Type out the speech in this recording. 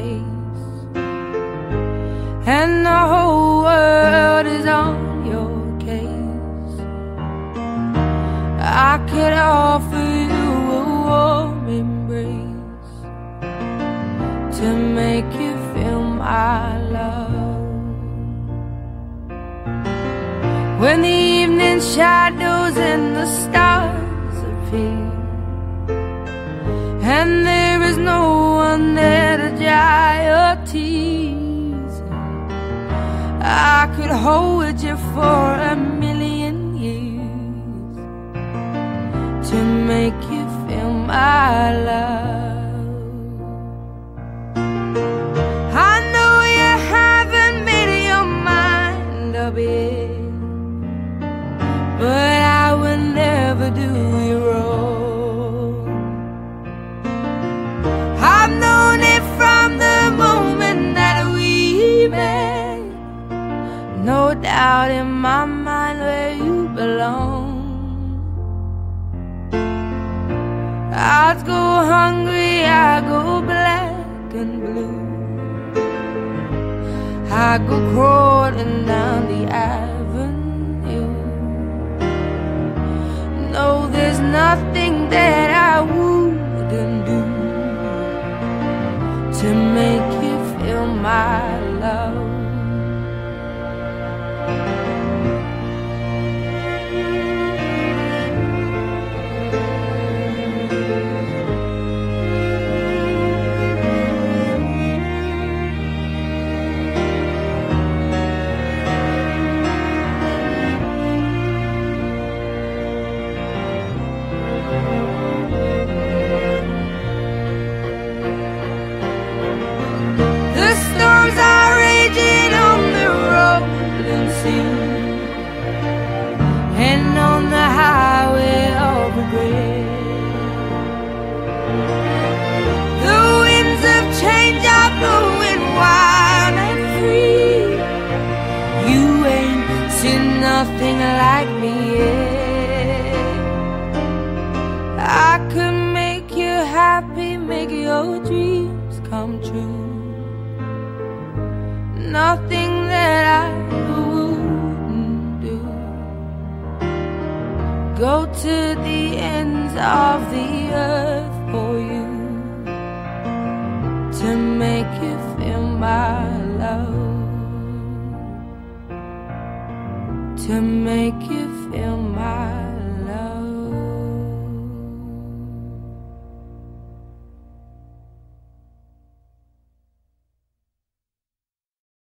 face, and the whole world is on your case. I could offer you a warm embrace to make you feel my love. When the evening shadows and the stars appear, and there is no one there to dry your tears, I could hold you for a million years to make you feel my love. I know you haven't made your mind up yet, but I will never do you wrong. I've known it from the moment that we met, no doubt in my mind where you belong. I'd go hungry, I go black and blue, I go crawling down the avenue. No, there's nothing that I wouldn't do to make you feel my love. And on the highway of regret, the winds of change are blowing wild and free. You ain't seen nothing like me yet. I could make you happy, make your dreams come true. Nothing that I wouldn't do. Go to the ends of the earth for you to make you feel my love, to make you feel